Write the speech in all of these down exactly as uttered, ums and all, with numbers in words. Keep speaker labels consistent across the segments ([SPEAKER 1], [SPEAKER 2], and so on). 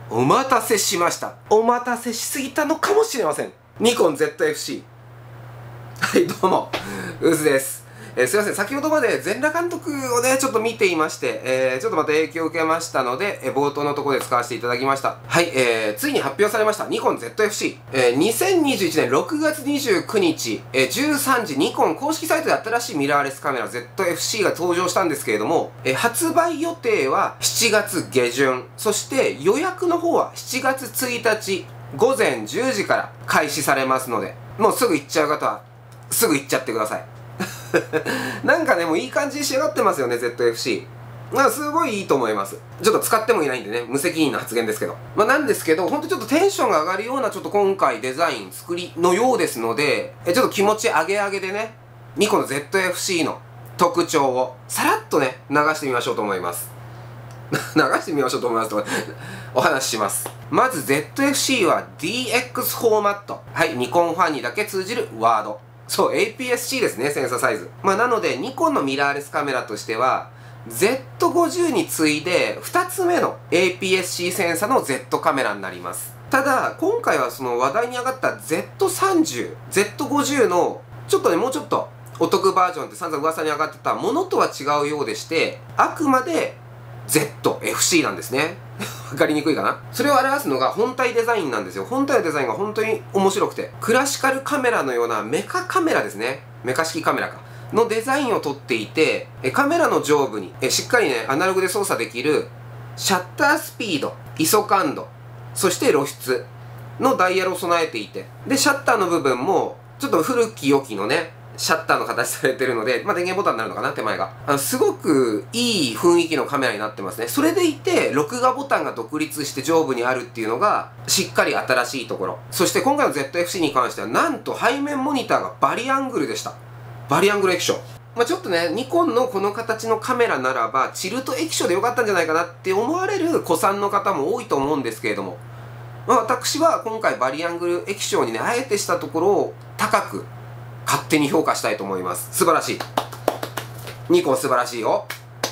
[SPEAKER 1] お待たせしました。お待たせしすぎたのかもしれません。ニコン ゼットエフシー。はい、どうも、うずです。えー、すいません、先ほどまで全裸監督をね、ちょっと見ていまして、えー、ちょっとまた影響を受けましたので、えー、冒頭のところで使わせていただきました。はい、えー、ついに発表されました、ニコン ゼットエフシー。えー、にせんにじゅういちねんろくがつにじゅうくにち、えー、じゅうさんじ、ニコン公式サイトで新しいミラーレスカメラ ゼットエフシー が登場したんですけれども、えー、発売予定はしちがつげじゅん、そして予約の方はしちがつついたちごぜんじゅうじから開始されますので、もうすぐ行っちゃう方は、すぐ行っちゃってください。なんかね、もういい感じに仕上がってますよね、ゼットエフシー。まあ、すごいいいと思います。ちょっと使ってもいないんでね、無責任な発言ですけど。まあ、なんですけど、ほんとちょっとテンションが上がるような、ちょっと今回デザイン、作りのようですので、えちょっと気持ち上げ上げでね、ニコンの ゼットエフシー の特徴を、さらっとね、流してみましょうと思います。流してみましょうと思いますと、お話しします。まず ゼットエフシー は ディーエックス フォーマット。はい、ニコンファンにだけ通じるワード。そう、エーピーエスシー ですね、センサーサイズ。まあ、なので、ニコンのミラーレスカメラとしては、ゼットごじゅう に次いで、ふたつめの エーピーエスシー センサの Z カメラになります。ただ、今回はその話題に上がった ゼットさんじゅう、ゼットごじゅう の、ちょっとね、もうちょっとお得バージョンって散々噂に上がってたものとは違うようでして、あくまで ゼットエフシー なんですね。わかりにくいかな。それを表すのが本体デザインなんですよ。本体のデザインが本当に面白くて、クラシカルカメラのようなメカカメラですね。メカ式カメラか。のデザインをとっていて、カメラの上部にしっかりね、アナログで操作できるシャッタースピード、イソ感度、そして露出のダイヤルを備えていて、で、シャッターの部分もちょっと古き良きのね、シャッターの形されてるので、まあ、電源ボタンになるのかな、手前が。あの、すごくいい雰囲気のカメラになってますね。それでいて、録画ボタンが独立して上部にあるっていうのが、しっかり新しいところ。そして今回の ゼットエフシー に関しては、なんと背面モニターがバリアングルでした。バリアングル液晶。まあ、ちょっとね、ニコンのこの形のカメラならば、チルト液晶でよかったんじゃないかなって思われる古参の方も多いと思うんですけれども、まあ、私は今回バリアングル液晶にね、あえてしたところを高く、勝手に評価したいと思います。素晴らしい。ニコン素晴らしいよ。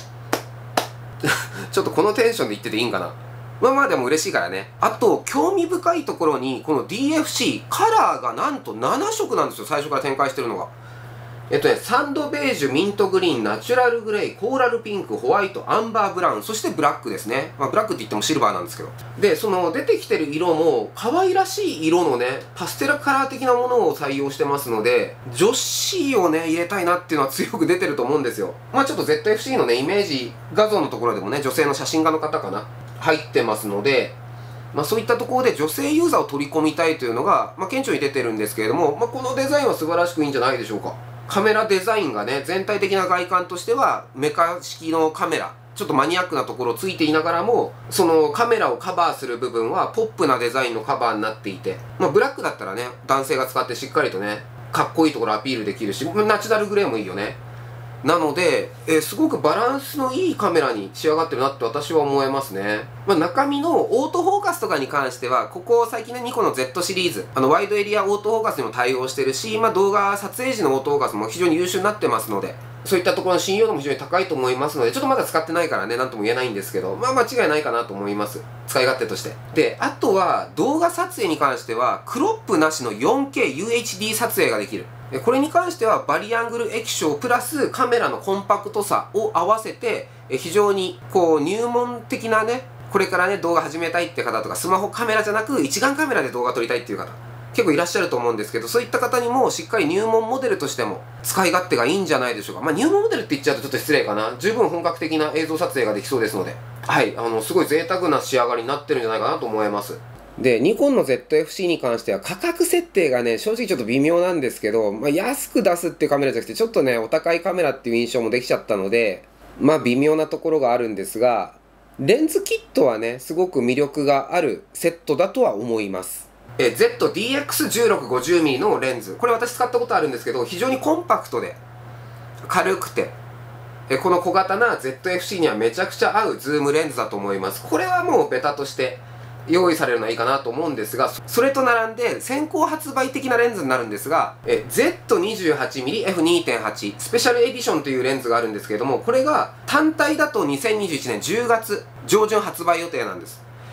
[SPEAKER 1] ちょっとこのテンションで言ってていいんかな。まあまあでも嬉しいからね。あと、興味深いところに、この ディーエフシー、カラーがなんとななしょくなんですよ。最初から展開してるのが。えっとね、サンドベージュ、ミントグリーン、ナチュラルグレイ、コーラルピンク、ホワイト、アンバーブラウン、そしてブラックですね。まあブラックって言ってもシルバーなんですけど。で、その出てきてる色も可愛らしい色のね、パステルカラー的なものを採用してますので、女子をね、入れたいなっていうのは強く出てると思うんですよ。まあちょっと ゼットエフシー のね、イメージ画像のところでもね、女性の写真家の方かな、入ってますので、まあそういったところで女性ユーザーを取り込みたいというのが、まあ顕著に出てるんですけれども、まあこのデザインは素晴らしくいいんじゃないでしょうか。カメラデザインがね、全体的な外観としては、メカ式のカメラ、ちょっとマニアックなところついていながらも、そのカメラをカバーする部分はポップなデザインのカバーになっていて、まあブラックだったらね、男性が使ってしっかりとね、かっこいいところアピールできるし、ナチュラルグレーもいいよね。なので、えー、すごくバランスのいいカメラに仕上がってるなって私は思えますね。まあ、中身のオートフォーカスとかに関しては、ここ最近ね、ニコンの Z シリーズ、あの、ワイドエリアオートフォーカスにも対応してるし、まあ、動画撮影時のオートフォーカスも非常に優秀になってますので、そういったところの信用度も非常に高いと思いますので、ちょっとまだ使ってないからね、なんとも言えないんですけど、まあ間違いないかなと思います。使い勝手として。で、あとは動画撮影に関しては、クロップなしの よんケーユーエイチディー 撮影ができる。これに関してはバリアングル液晶プラスカメラのコンパクトさを合わせて、非常にこう入門的なね、これからね、動画始めたいって方とか、スマホカメラじゃなく一眼カメラで動画撮りたいっていう方、結構いらっしゃると思うんですけど、そういった方にもしっかり入門モデルとしても使い勝手がいいんじゃないでしょうか。まあ入門モデルって言っちゃうとちょっと失礼かな。十分本格的な映像撮影ができそうですので、はい、あの、すごい贅沢な仕上がりになってるんじゃないかなと思います。で、ニコンの ゼットエフシー に関しては価格設定がね、正直ちょっと微妙なんですけど、まあ安く出すっていうカメラじゃなくて、ちょっとね、お高いカメラっていう印象もできちゃったので、まあ微妙なところがあるんですが、レンズキットはね、すごく魅力があるセットだとは思います。え、ゼットディーエックスじゅうろくごじゅうミリ のレンズ。これ私使ったことあるんですけど、非常にコンパクトで、軽くて、え、この小型な ゼットエフシー にはめちゃくちゃ合うズームレンズだと思います。これはもうベタとして用意されるのはいいかなと思うんですが、それと並んで先行発売的なレンズになるんですが、え ゼットにじゅうはちミリエフにてんはち スペシャルエディションというレンズがあるんですけれども、これが単体だとにせんにじゅういちねんじゅうがつ上旬発売予定なんです。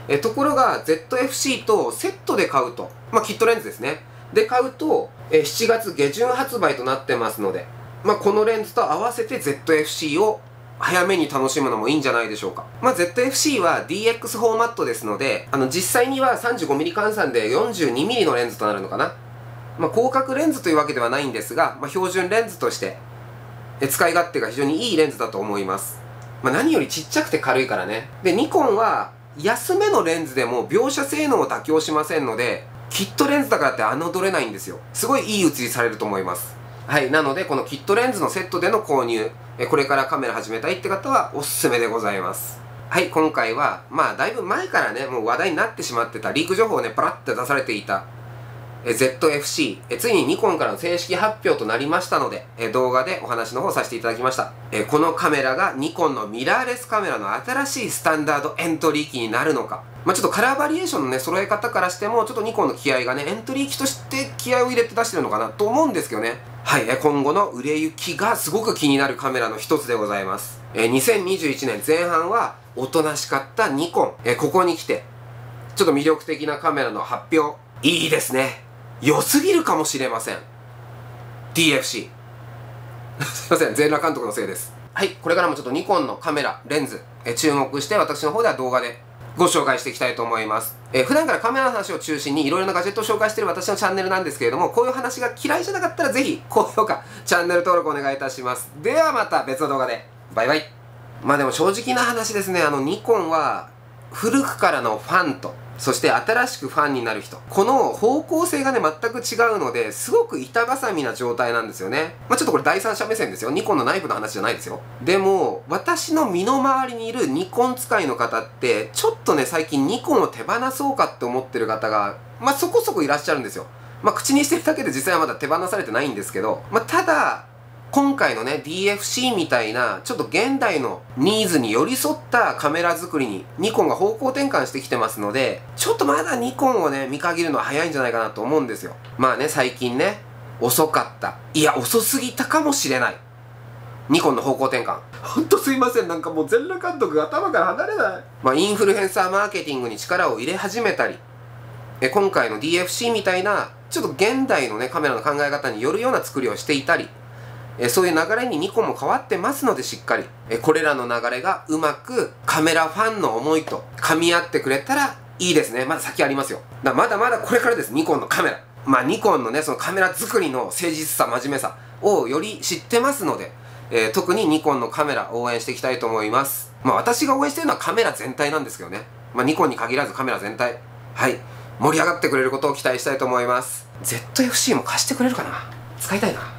[SPEAKER 1] えところが ゼットエフシー とセットで買うと、まあ、キットレンズですね。で買うと、えしちがつげじゅん発売となってますので、まあ、このレンズと合わせて ゼットエフシー を早めに楽しむのもいいんじゃないでしょうか。まあ、ゼットエフシー は ディーエックス フォーマットですので、あの、実際には さんじゅうごミリ 換算で よんじゅうにミリ のレンズとなるのかな。まあ、広角レンズというわけではないんですが、まあ、標準レンズとして、え使い勝手が非常にいいレンズだと思います。まあ、何よりちっちゃくて軽いからね。で、ニコンは安めのレンズでも描写性能を妥協しませんので、キットレンズだからって侮れないんですよ。すごいいい写りされると思います。はい。なので、このキットレンズのセットでの購入、えこれからカメラ始めたいって方はおすすめでございます。はい。今回は、まあ、だいぶ前からね、もう話題になってしまってた、リーク情報をね、パラッと出されていた、え ゼットエフシー、えついにニコンからの正式発表となりましたので、え動画でお話の方させていただきました。えこのカメラがニコンのミラーレスカメラの新しいスタンダードエントリー機になるのか。まあ、ちょっとカラーバリエーションのね、揃え方からしても、ちょっとニコンの気合がね、エントリー機として気合を入れて出してるのかなと思うんですけどね。はい、え今後の売れ行きがすごく気になるカメラの一つでございます。えにせんにじゅういちねんぜん半はおとなしかったニコン。えここに来て、ちょっと魅力的なカメラの発表。いいですね。良すぎるかもしれません。ディーエフシー。すいません、全裸監督のせいです。はい、これからもちょっとニコンのカメラ、レンズ、え注目して私の方では動画でご紹介していきたいと思います。えー、普段からカメラの話を中心にいろいろなガジェットを紹介している私のチャンネルなんですけれども、こういう話が嫌いじゃなかったらぜひ高評価、チャンネル登録お願いいたします。ではまた別の動画で。バイバイ。まあでも正直な話ですね、あのニコンは古くからのファンと、そして新しくファンになる人。この方向性がね、全く違うので、すごく板挟みな状態なんですよね。まあちょっとこれ第三者目線ですよ。ニコンの内部の話じゃないですよ。でも、私の身の回りにいるニコン使いの方って、ちょっとね、最近ニコンを手放そうかって思ってる方が、まあそこそこいらっしゃるんですよ。まあ口にしてるだけで実際はまだ手放されてないんですけど、まあただ、今回のね ディーエフシー みたいなちょっと現代のニーズに寄り添ったカメラ作りにニコンが方向転換してきてますので、ちょっとまだニコンをね見限るのは早いんじゃないかなと思うんですよ。まあね、最近ね遅かった、いや遅すぎたかもしれないニコンの方向転換。ほんとすいません、なんかもう全裸監督が頭から離れない。まあインフルエンサーマーケティングに力を入れ始めたり、え今回の ディーエフシー みたいなちょっと現代のねカメラの考え方によるような作りをしていたり、えそういう流れにニコンも変わってますので、しっかりえこれらの流れがうまくカメラファンの思いと噛み合ってくれたらいいですね。まだ先ありますよ。だまだまだこれからです、ニコンのカメラ。まあニコンのねそのカメラ作りの誠実さ、真面目さをより知ってますので、えー、特にニコンのカメラ応援していきたいと思います。まあ私が応援してるのはカメラ全体なんですけどね。まあニコンに限らずカメラ全体、はい盛り上がってくれることを期待したいと思います。ゼットエフシー も貸してくれるかな、使いたいな。